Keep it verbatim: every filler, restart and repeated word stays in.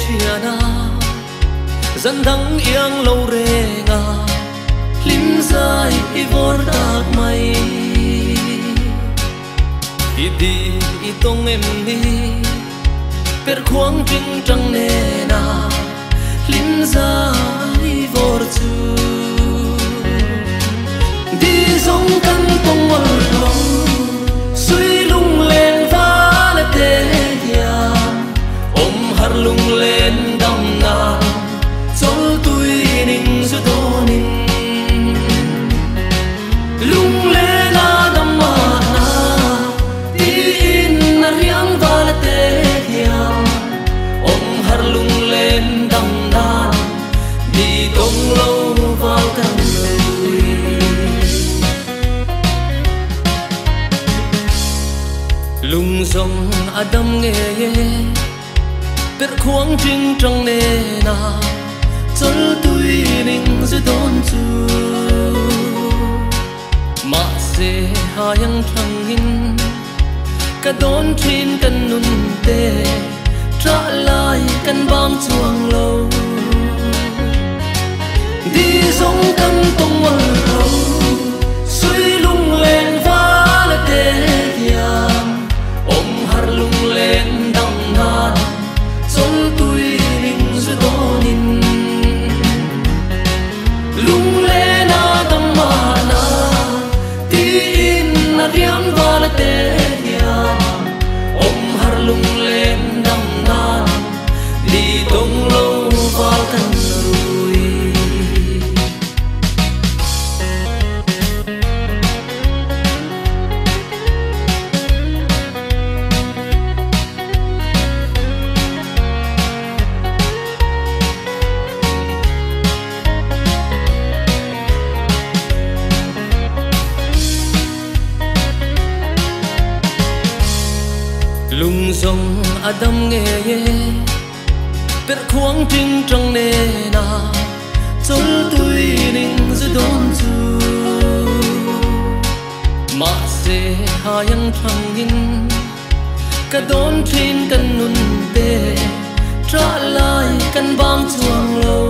chia na dân thắng yên lâu rê nga lim dài i vor tak mai i di i tong em ni per khoang trinh trăng nè na lim dài vor chu đi dòng căn tông mơ lòng suy lung lên vá là tê ya ôm har lung lên đầm ngàn dẫu tôi ninh giữa đô ninh lung lên na đầm mà na đi in na riang vá là tê ya ôm har lung lên đầm ngàn đi tông lâu vào căn lung sông Adam nghe per khoang trinh trăng nè na chol tui ning zu don chu ma se hayang thang in ka don thin kan nun te tra lai kan bam chuang lo đi sông kan tong mal lo suy lung lên va la te ya har lung lên đằng ngàn dẫu tôi ninh giữa đô ninh lung lên na đằng mà na tí in na riang va la tê ya ôm har lung lên đằng ngàn đi tông lâu vào căn lùi lung sông Adam nghe per khoang trinh trăng nè na chol tui ning zu don chu ma se hayang thang in ka don thin kan nun te tra lai kan bang chuang lo